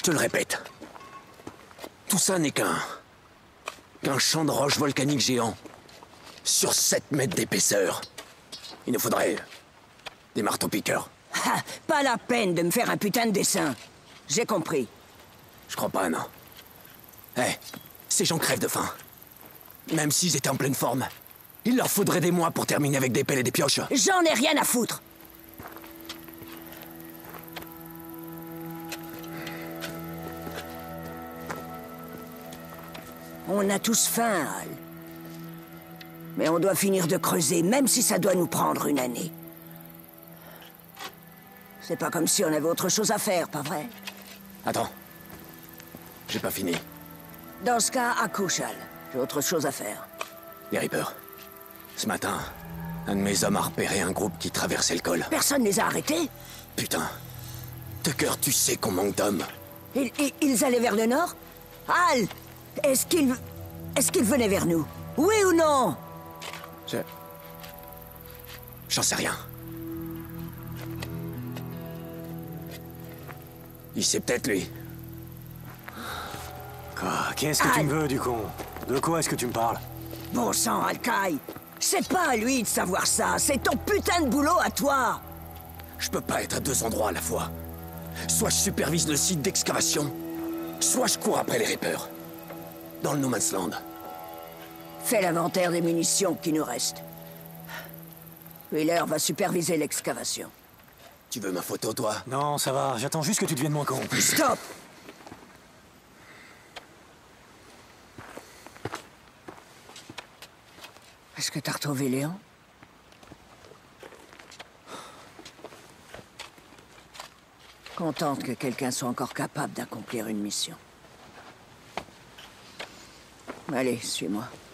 te le répète. Tout ça n'est qu'un champ de roches volcaniques géant. Sur 7 mètres d'épaisseur. Il nous faudrait des marteaux-piqueurs. Ah, pas la peine de me faire un putain de dessin. J'ai compris. Je crois pas, non. Eh, ces gens crèvent de faim. Même s'ils étaient en pleine forme, il leur faudrait des mois pour terminer avec des pelles et des pioches. J'en ai rien à foutre. On a tous faim, Hal. Mais on doit finir de creuser, même si ça doit nous prendre une année. C'est pas comme si on avait autre chose à faire, pas vrai? Attends. J'ai pas fini. Dans ce cas, accouche, Hal. J'ai autre chose à faire. Les Reapers. Ce matin, un de mes hommes a repéré un groupe qui traversait le col. Personne les a arrêtés? Putain. Tucker, tu sais qu'on manque d'hommes. Ils allaient vers le nord? Hal! Est-ce qu'ils venaient vers nous? Oui ou non? J'en sais rien. Il sait peut-être, lui. Quoi? Qu'est-ce que tu me veux, du con? De quoi est-ce que tu me parles? Bon sang, Alkai! C'est pas à lui de savoir ça, c'est ton putain de boulot à toi! Je peux pas être à 2 endroits à la fois. Soit je supervise le site d'excavation, soit je cours après les Reapers. Dans le No Man's Land. Fais l'inventaire des munitions qui nous restent. Wheeler va superviser l'excavation. Tu veux ma photo, toi? Non, ça va, j'attends juste que tu deviennes moins con. Stop! Est-ce que t'as retrouvé Léon? Contente que quelqu'un soit encore capable d'accomplir une mission. Allez, suis-moi.